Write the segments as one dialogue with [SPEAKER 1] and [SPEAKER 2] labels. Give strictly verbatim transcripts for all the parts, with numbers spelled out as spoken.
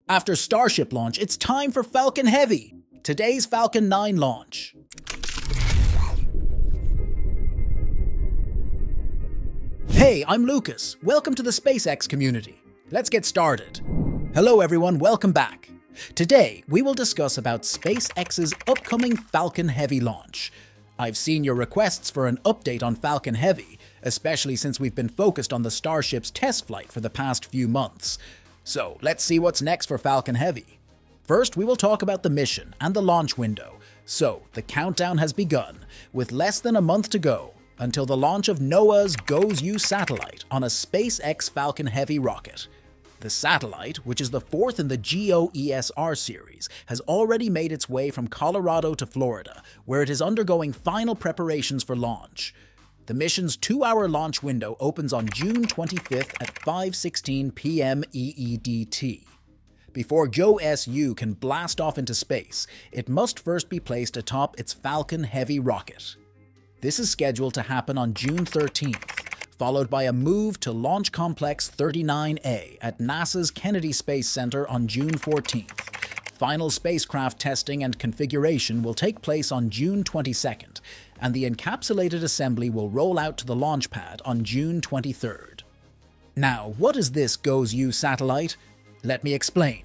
[SPEAKER 1] After Starship launch, it's time for Falcon Heavy, today's Falcon nine launch. Hey, I'm Lucas. Welcome to the SpaceX community. Let's get started. Hello everyone, welcome back. Today, we will discuss about SpaceX's upcoming Falcon Heavy launch. I've seen your requests for an update on Falcon Heavy, especially since we've been focused on the Starship's test flight for the past few months. So, let's see what's next for Falcon Heavy. First, we will talk about the mission and the launch window. So, the countdown has begun, with less than a month to go until the launch of NOAA's GOES-U satellite on a SpaceX Falcon Heavy rocket. The satellite, which is the fourth in the GOES-R series, has already made its way from Colorado to Florida, where it is undergoing final preparations for launch. The mission's two-hour launch window opens on June twenty-fifth at five sixteen p m E E D T. Before GOES-U can blast off into space, it must first be placed atop its Falcon Heavy rocket. This is scheduled to happen on June thirteenth, followed by a move to Launch Complex thirty-nine A at NASA's Kennedy Space Center on June fourteenth. Final spacecraft testing and configuration will take place on June twenty-second, and the encapsulated assembly will roll out to the launch pad on June twenty-third. Now, what is this GOES-U satellite? Let me explain.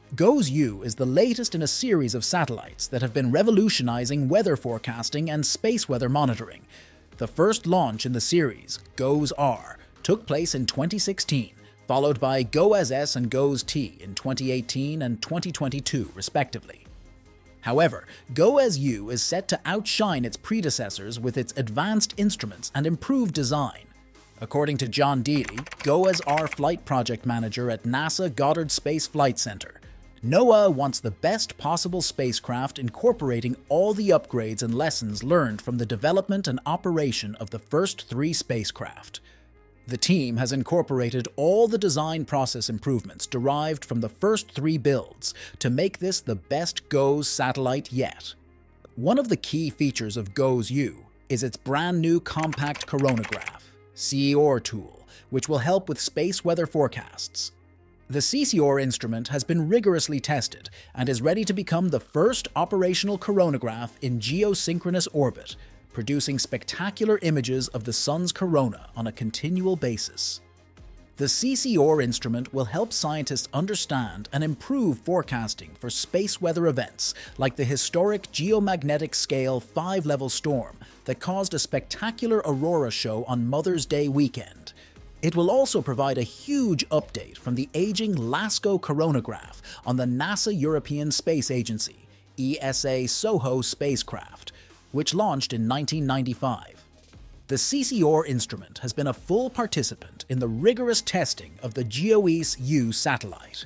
[SPEAKER 1] GOES-U is the latest in a series of satellites that have been revolutionizing weather forecasting and space weather monitoring. The first launch in the series, GOES-R, took place in twenty sixteen, followed by GOES-S and GOES-T in twenty eighteen and twenty twenty-two, respectively. However, GOES-U is set to outshine its predecessors with its advanced instruments and improved design. According to John Deely, GOES-R flight project manager at NASA Goddard Space Flight Center, NOAA wants the best possible spacecraft incorporating all the upgrades and lessons learned from the development and operation of the first three spacecraft. The team has incorporated all the design process improvements derived from the first three builds to make this the best GOES satellite yet. One of the key features of GOES-U is its brand new compact coronagraph, C O R tool, which will help with space weather forecasts. The C C O R instrument has been rigorously tested and is ready to become the first operational coronagraph in geosynchronous orbit, producing spectacular images of the sun's corona on a continual basis. The C C O R instrument will help scientists understand and improve forecasting for space weather events like the historic geomagnetic scale five-level storm that caused a spectacular aurora show on Mother's Day weekend. It will also provide a huge update from the aging LASCO coronagraph on the NASA European Space Agency E S A SOHO spacecraft, which launched in nineteen ninety-five. The C C O R instrument has been a full participant in the rigorous testing of the GOES-U satellite.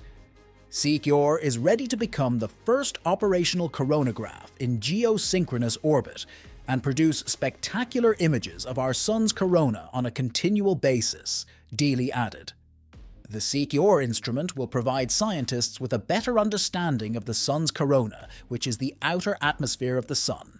[SPEAKER 1] C C O R is ready to become the first operational coronagraph in geosynchronous orbit and produce spectacular images of our sun's corona on a continual basis, Deely added. The C C O R instrument will provide scientists with a better understanding of the sun's corona, which is the outer atmosphere of the sun.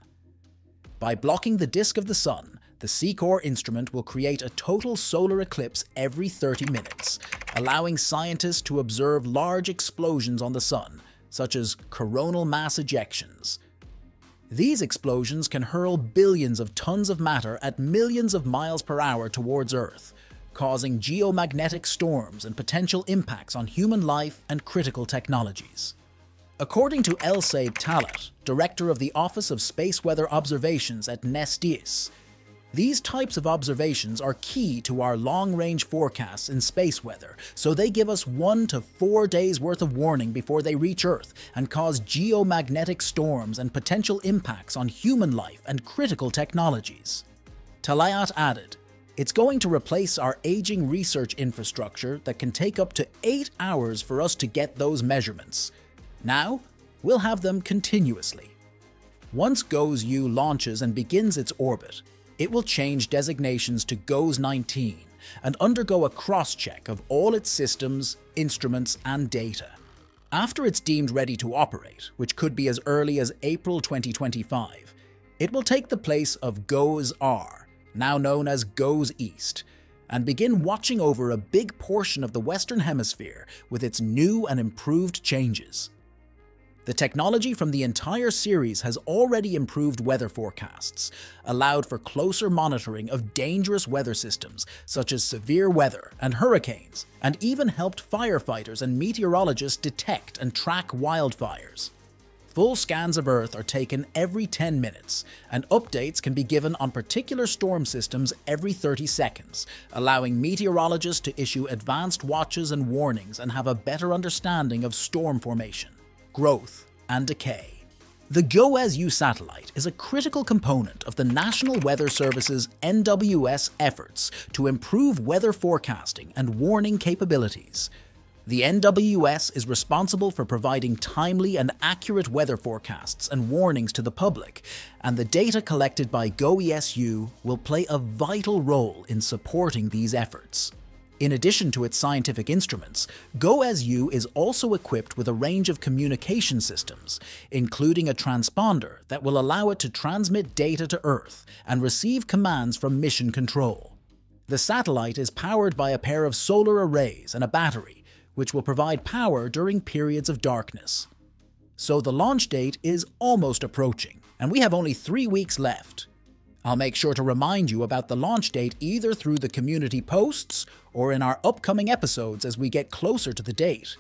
[SPEAKER 1] By blocking the disk of the sun, the C C O R instrument will create a total solar eclipse every thirty minutes, allowing scientists to observe large explosions on the sun, such as coronal mass ejections. These explosions can hurl billions of tons of matter at millions of miles per hour towards Earth, causing geomagnetic storms and potential impacts on human life and critical technologies. According to Elsaib Talat, director of the Office of Space Weather Observations at NESDIS, these types of observations are key to our long-range forecasts in space weather, so they give us one to four days worth of warning before they reach Earth and cause geomagnetic storms and potential impacts on human life and critical technologies. Talat added, "It's going to replace our aging research infrastructure that can take up to eight hours for us to get those measurements. Now, we'll have them continuously." Once GOES-U launches and begins its orbit, it will change designations to GOES nineteen and undergo a cross-check of all its systems, instruments, and data. After it's deemed ready to operate, which could be as early as April twenty twenty-five, it will take the place of GOES-R, now known as GOES East, and begin watching over a big portion of the Western Hemisphere with its new and improved changes. The technology from the entire series has already improved weather forecasts, allowed for closer monitoring of dangerous weather systems such as severe weather and hurricanes, and even helped firefighters and meteorologists detect and track wildfires. Full scans of Earth are taken every ten minutes, and updates can be given on particular storm systems every thirty seconds, allowing meteorologists to issue advanced watches and warnings and have a better understanding of storm formation, growth, and decay. The Go As You satellite is a critical component of the National Weather Service's N W S efforts to improve weather forecasting and warning capabilities. The N W S is responsible for providing timely and accurate weather forecasts and warnings to the public, and the data collected by Go E S U will play a vital role in supporting these efforts. In addition to its scientific instruments, Go As You is also equipped with a range of communication systems, including a transponder that will allow it to transmit data to Earth and receive commands from mission control. The satellite is powered by a pair of solar arrays and a battery, which will provide power during periods of darkness. So the launch date is almost approaching, and we have only three weeks left. I'll make sure to remind you about the launch date either through the community posts or in our upcoming episodes as we get closer to the date.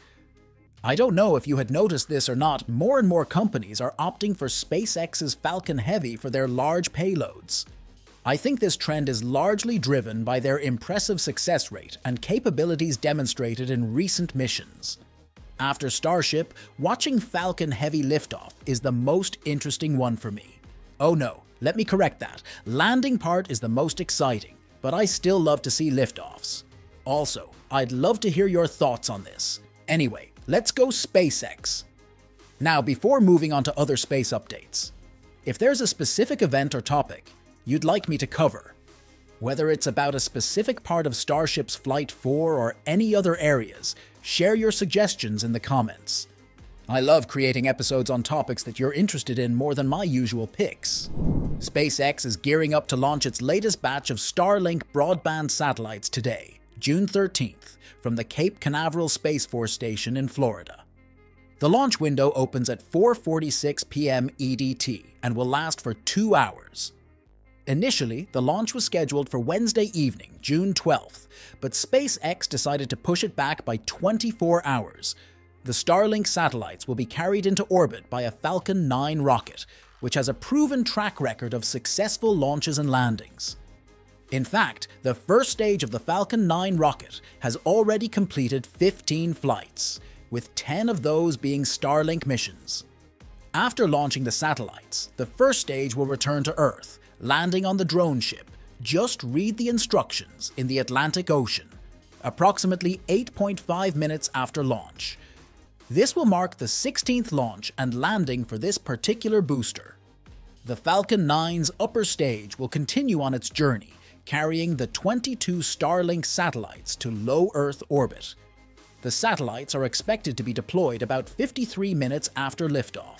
[SPEAKER 1] I don't know if you had noticed this or not, more and more companies are opting for SpaceX's Falcon Heavy for their large payloads. I think this trend is largely driven by their impressive success rate and capabilities demonstrated in recent missions. After Starship, watching Falcon Heavy liftoff is the most interesting one for me. Oh no, let me correct that. Landing part is the most exciting, but I still love to see liftoffs. Also, I'd love to hear your thoughts on this. Anyway, let's go SpaceX. Now, before moving on to other space updates, if there's a specific event or topic you'd like me to cover, whether it's about a specific part of Starship's Flight four or any other areas, share your suggestions in the comments. I love creating episodes on topics that you're interested in more than my usual picks. SpaceX is gearing up to launch its latest batch of Starlink broadband satellites today, June thirteenth, from the Cape Canaveral Space Force Station in Florida. The launch window opens at four forty-six p m E D T and will last for two hours. Initially, the launch was scheduled for Wednesday evening, June twelfth, but SpaceX decided to push it back by twenty-four hours. The Starlink satellites will be carried into orbit by a Falcon nine rocket, which has a proven track record of successful launches and landings. In fact, the first stage of the Falcon nine rocket has already completed fifteen flights, with ten of those being Starlink missions. After launching the satellites, the first stage will return to Earth, landing on the drone ship. Just read the instructions in the Atlantic Ocean, approximately eight point five minutes after launch. This will mark the sixteenth launch and landing for this particular booster. The Falcon nine's upper stage will continue on its journey, carrying the twenty-two Starlink satellites to low Earth orbit. The satellites are expected to be deployed about fifty-three minutes after liftoff.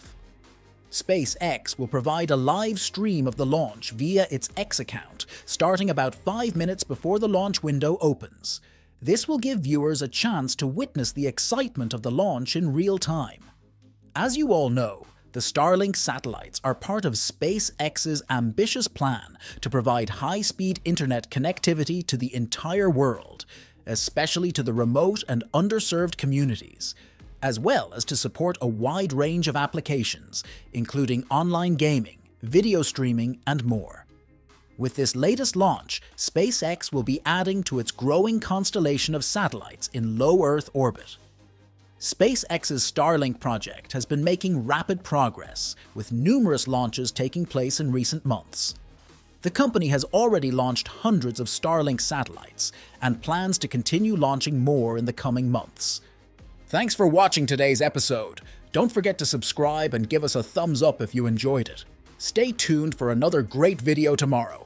[SPEAKER 1] SpaceX will provide a live stream of the launch via its X account, starting about five minutes before the launch window opens. This will give viewers a chance to witness the excitement of the launch in real time. As you all know, the Starlink satellites are part of SpaceX's ambitious plan to provide high-speed internet connectivity to the entire world, especially to the remote and underserved communities, as well as to support a wide range of applications, including online gaming, video streaming, and more. With this latest launch, SpaceX will be adding to its growing constellation of satellites in low Earth orbit. SpaceX's Starlink project has been making rapid progress, with numerous launches taking place in recent months. The company has already launched hundreds of Starlink satellites and plans to continue launching more in the coming months. Thanks for watching today's episode. Don't forget to subscribe and give us a thumbs up if you enjoyed it. Stay tuned for another great video tomorrow.